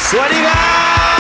สวัสดีครับ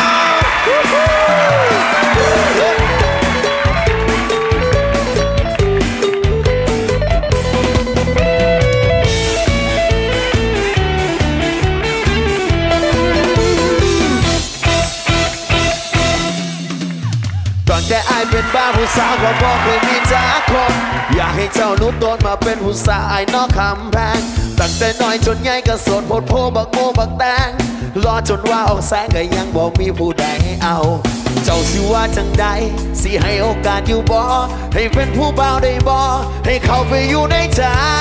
แต่อายเป็นบ้าผู้สาวก็บอกเคยมีจ้าคนอยากให้เจ้านุดโดนมาเป็นผู้สาวไอ้นอกคำแพงตั้งแต่น้อยจนใหญ่ก็โสดโพดโพบักโมบักแตงรอจนว่าออกแสงก็ยังบอกมีผู้ใดให้เอาเจ้าสิว่าจังใดสิให้โอกาสอยู่บ่ให้เป็นผู้บ่าวได้บ่ให้เข้าไปอยู่ในใจ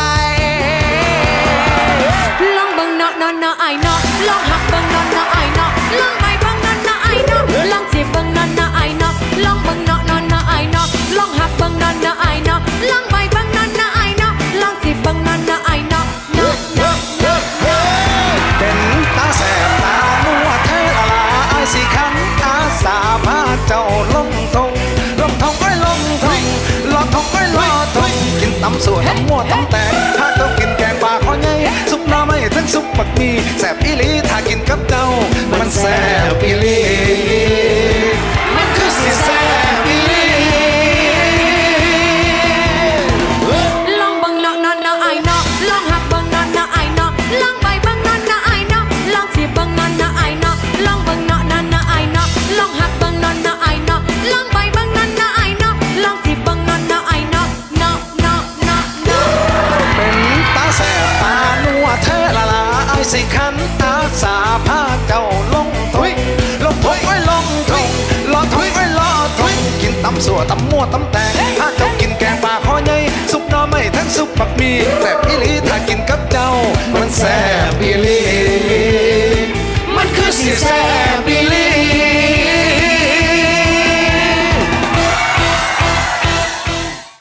ลองบังเนาะเนาะเนาะไอ้เนาะลองหักบังเนาะเนาะไอ้เนาะลองไปบังเนาะเนาะไอ้เนาะลองจีบบังเนาะเนาะไอ้เนาะลองบังเนาะเนาะเนาะไอ้เนาะลองหักบังเนาะเนาะไอ้เนาะลองไปบังเนาะเนาะไอ้เนาะลองจีบบังเนาะเนาะไอ้เนาะเนาะเนาะเนาะเป็นตาแสบตาหนัวเธอละลาไอ้สิขันอาสาพาเจ้าลงทงลงทงก็ลงทงลอทงก็ลอทงกินตำสวยตำมั่วตำแตงถ้าเจ้ากินแกงปลาข้อใหญ่ซุปน้ำไม่ทั้งซุปปักมีแสบอีหลีถ้ากินกับเจ้ามันแสบอีหลีมันคือสิแสบอีหลีลองบังเนาะเนาะเนาะไอ้เนาะลองหักบังเนาะเนาะไอ้เนาะลองไปบังเนาะเนาะไอ้เนาะลองจีบบังเนาะเนาะไอ้เนาะลองบังเนาะเนาะเนาะไอ้เนาะลองหักบังเนาะเนาะไอ้เนาะลองไปบังเนาะเนาะไอ้เนาะลองจีบบังเนาะเนาะไอ้เนาะเนาะเนาะเนาะเนาะเป็นตาแสบตาหนัวเธอละลาไอ้สิขันอาสาพาเจ้าลงทงลงทงไว้ลงทงลอทงไว้ลอทงกินตำสัวตำมั่วตำแตงถ้าเจ้ากินแกงปลาข้อใหญ่ซุปน้ำไม่ทั้งซุปปักมีแสบอีหลีถ้ากินกับเจ้ามันแสบ